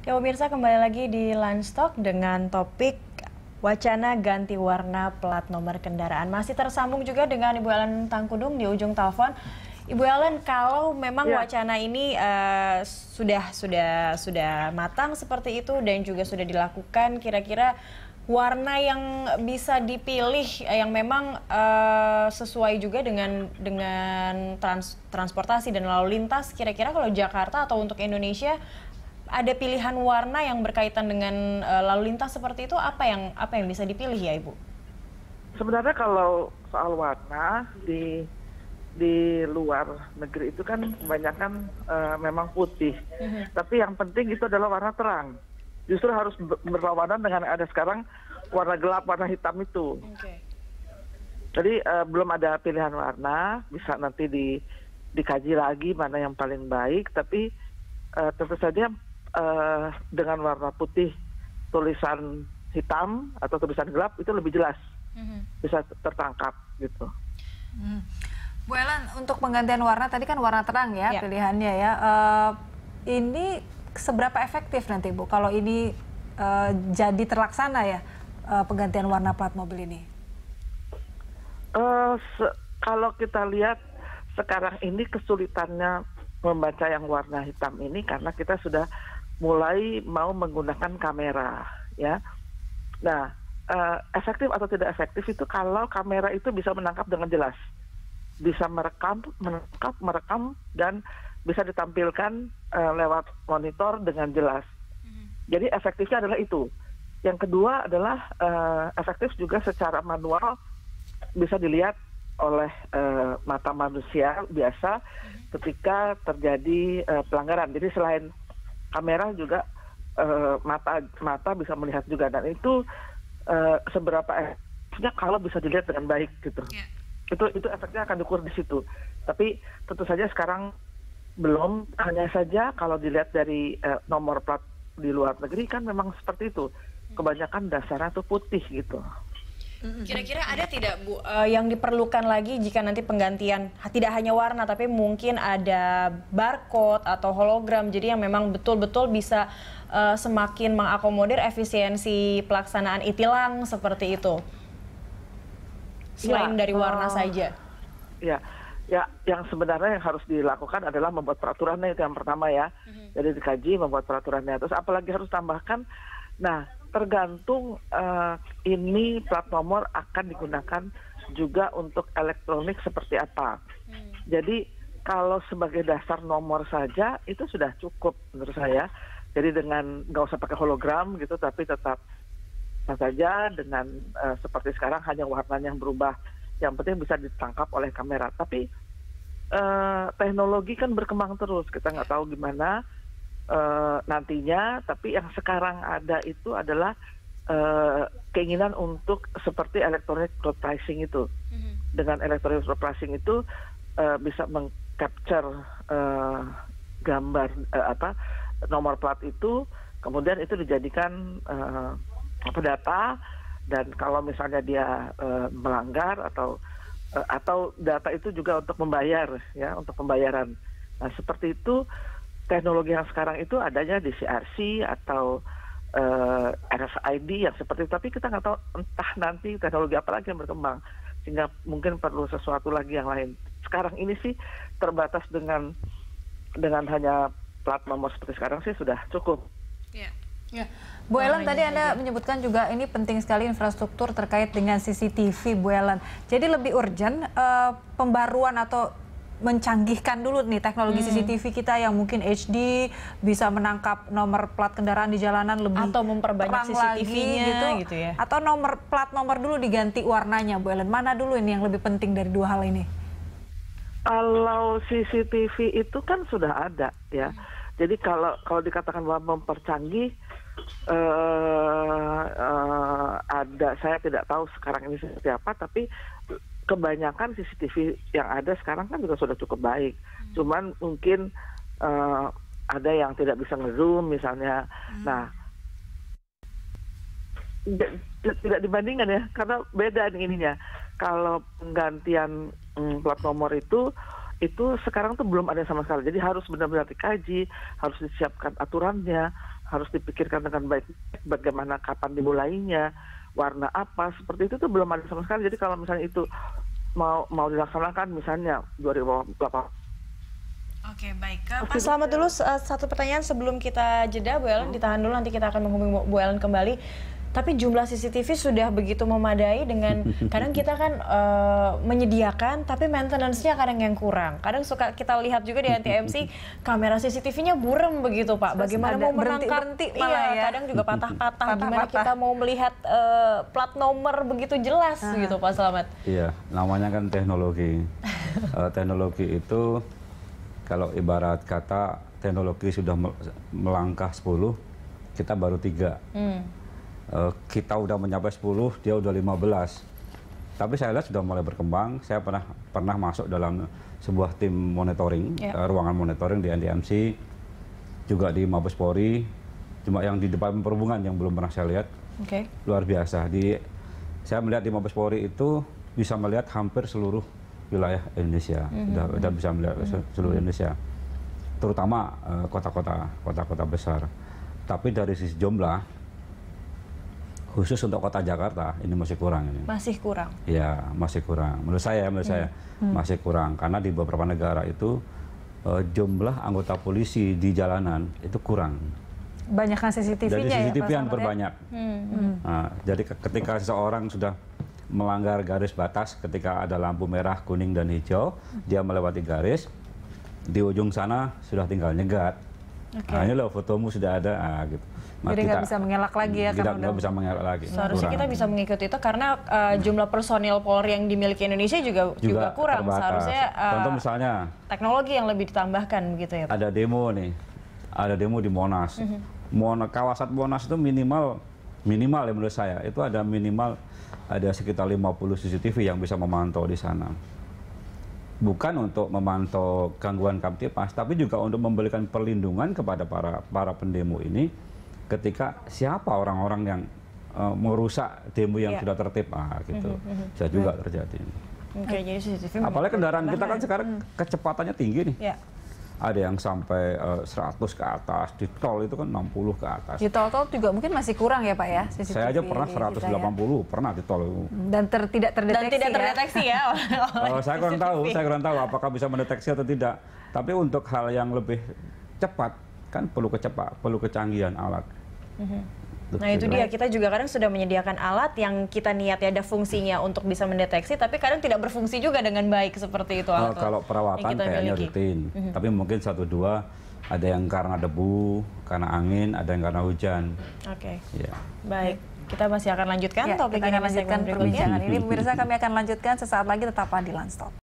Ya pemirsa, kembali lagi di Landstalk dengan topik wacana ganti warna plat nomor kendaraan. Masih tersambung juga dengan Ibu Ellen Tangkudung di ujung telepon. Ibu Ellen, kalau memang wacana ini sudah matang seperti itu dan juga sudah dilakukan, kira-kira warna yang bisa dipilih yang memang sesuai juga dengan transportasi dan lalu lintas, kira-kira kalau Jakarta atau untuk Indonesia ada pilihan warna yang berkaitan dengan lalu lintas seperti itu, apa yang bisa dipilih ya Ibu? Sebenarnya kalau soal warna di luar negeri itu kan kebanyakan memang putih. Tapi yang penting itu adalah warna terang. Justru harus berlawanan dengan yang ada sekarang warna gelap, warna hitam itu. Jadi belum ada pilihan warna, bisa nanti dikaji lagi mana yang paling baik. Tapi tentu saja dengan warna putih tulisan hitam atau tulisan gelap itu lebih jelas, bisa tertangkap gitu. Bu Ellen, untuk penggantian warna tadi kan warna terang ya pilihannya ya. Ini seberapa efektif nanti Bu kalau ini jadi terlaksana ya penggantian warna plat mobil ini? Kalau kita lihat sekarang ini kesulitannya membaca yang warna hitam ini karena kita sudah mulai mau menggunakan kamera ya. Nah, efektif atau tidak efektif itu kalau kamera itu bisa menangkap dengan jelas, bisa merekam dan bisa ditampilkan lewat monitor dengan jelas. Jadi efektifnya adalah itu. Yang kedua adalah efektif juga secara manual, bisa dilihat oleh mata manusia biasa ketika terjadi pelanggaran. Jadi selain kamera juga mata bisa melihat juga, dan itu seberapa efektifnya kalau bisa dilihat dengan baik gitu. Itu efeknya akan diukur di situ. Tapi tentu saja sekarang belum, hanya saja kalau dilihat dari nomor plat di luar negeri kan memang seperti itu. Kebanyakan dasarnya tuh putih gitu. Kira-kira ada tidak Bu yang diperlukan lagi jika nanti penggantian tidak hanya warna tapi mungkin ada barcode atau hologram, jadi yang memang betul-betul bisa semakin mengakomodir efisiensi pelaksanaan e-tilang seperti itu selain dari warna saja? Ya, yang sebenarnya yang harus dilakukan adalah membuat peraturannya, itu yang pertama ya. Jadi dikaji membuat peraturannya. Terus apalagi harus tambahkan, nah tergantung ini plat nomor akan digunakan juga untuk elektronik seperti apa. Jadi kalau sebagai dasar nomor saja itu sudah cukup menurut saya. Jadi dengan nggak usah pakai hologram gitu, tapi tetap saja dengan seperti sekarang hanya warnanya yang berubah. Yang penting bisa ditangkap oleh kamera. Tapi teknologi kan berkembang terus, kita nggak tahu gimana nantinya, tapi yang sekarang ada itu adalah keinginan untuk seperti electronic road pricing itu. Dengan electronic road pricing itu bisa mengcapture gambar nomor plat itu, kemudian itu dijadikan data, dan kalau misalnya dia melanggar atau data itu juga untuk membayar ya, untuk pembayaran. Nah seperti itu. Teknologi yang sekarang itu adanya di CRC atau RFID yang seperti itu, tapi kita nggak tahu entah nanti teknologi apa lagi yang berkembang, sehingga mungkin perlu sesuatu lagi yang lain. Sekarang ini sih terbatas dengan hanya plat nomor seperti sekarang sih sudah cukup. Ya. Bu Ellen, tadi Anda menyebutkan juga ini penting sekali infrastruktur terkait dengan CCTV, Bu Ellen. Jadi lebih urgent pembaruan atau mencanggihkan dulu nih teknologi CCTV kita yang mungkin HD, bisa menangkap nomor plat kendaraan di jalanan lebih atau memperbanyak CCTV-nya gitu ya. Atau plat nomor dulu diganti warnanya, Bu Ellen. Mana dulu ini yang lebih penting dari dua hal ini? Kalau CCTV itu kan sudah ada ya. Jadi kalau dikatakan bahwa mempercanggih, ada, saya tidak tahu sekarang ini seperti apa, tapi kebanyakan CCTV yang ada sekarang kan juga sudah cukup baik. Cuman mungkin ada yang tidak bisa nge-zoom misalnya. Nah, tidak dibandingkan ya, karena beda ininya. Kalau penggantian plat nomor itu sekarang tuh belum ada sama sekali. Jadi harus benar-benar dikaji, harus disiapkan aturannya, harus dipikirkan dengan baik bagaimana kapan dimulainya, warna apa, seperti itu tuh belum ada sama sekali. Jadi kalau misalnya itu mau dilaksanakan misalnya 2008. Oke, baik. Pak Slamet dulu satu pertanyaan sebelum kita jeda, Bu Ellen, ditahan dulu, nanti kita akan menghubungi Bu Ellen kembali. Tapi jumlah CCTV sudah begitu memadai dengan kadang kita kan menyediakan tapi maintenance-nya kadang yang kurang. Kadang suka kita lihat juga di NTMC kamera CCTV-nya buram begitu, Pak. Bagaimana mau menangkap? Iya, kadang juga patah-patah. Gimana kita mau melihat plat nomor begitu jelas gitu, Pak Slamet? Iya, namanya kan teknologi. Teknologi itu kalau ibarat kata teknologi sudah melangkah 10, kita baru 3. Kita udah mencapai 10, dia udah 15. Tapi saya lihat sudah mulai berkembang. Saya pernah masuk dalam sebuah tim monitoring, ruangan monitoring di NTMC, juga di Mabes Polri, cuma yang di Departemen Perhubungan yang belum pernah saya lihat. Luar biasa. Saya melihat di Mabes Polri itu bisa melihat hampir seluruh wilayah Indonesia, udah bisa melihat seluruh Indonesia, terutama kota-kota besar. Tapi dari sisi jumlah, khusus untuk kota Jakarta ini masih kurang ini. Masih kurang? Ya, masih kurang. Menurut saya masih kurang karena di beberapa negara itu jumlah anggota polisi di jalanan itu kurang. Banyakkan CCTV-nya ya, dari CCTV yang berbanyak. Nah, jadi ketika seseorang sudah melanggar garis batas, ketika ada lampu merah, kuning, dan hijau, dia melewati garis, di ujung sana sudah tinggal nyegat. Nah, ini loh fotomu sudah ada, gitu. Jadi nggak bisa mengelak lagi ya? Nggak bisa mengelak lagi. Seharusnya kita bisa mengikuti itu karena jumlah personil Polri yang dimiliki Indonesia juga kurang. Terbatas. Seharusnya contoh misalnya teknologi yang lebih ditambahkan gitu ya, Pak. Ada demo nih, ada demo di Monas. Kawasan Monas itu minimal ya menurut saya, itu ada minimal ada sekitar 50 CCTV yang bisa memantau di sana. Bukan untuk memantau gangguan Kamtipas, tapi juga untuk memberikan perlindungan kepada para pendemo ini ketika siapa orang-orang yang merusak demo yang sudah tertib, gitu. Bisa juga terjadi. Jadi CCTV. Apalagi kendaraan kita kan sekarang kecepatannya tinggi nih. Ada yang sampai 100 ke atas, di tol itu kan 60 ke atas. Di tol juga mungkin masih kurang ya Pak ya? CCTV saya aja pernah 180, pernah di tol. Dan tidak terdeteksi ya? Saya kurang tahu apakah bisa mendeteksi atau tidak. Tapi untuk hal yang lebih cepat, kan perlu kecanggihan alat. Nah itu dia, kita juga kadang sudah menyediakan alat yang kita niatnya ada fungsinya untuk bisa mendeteksi, tapi kadang tidak berfungsi juga dengan baik seperti itu. Kalau perawatan kayaknya rutin, tapi mungkin 1-2 ada yang karena debu, karena angin, ada yang karena hujan. Baik, kita masih akan lanjutkan topik ini, perbincangan ini. Pemirsa, kami akan lanjutkan sesaat lagi, tetap di Lanstop.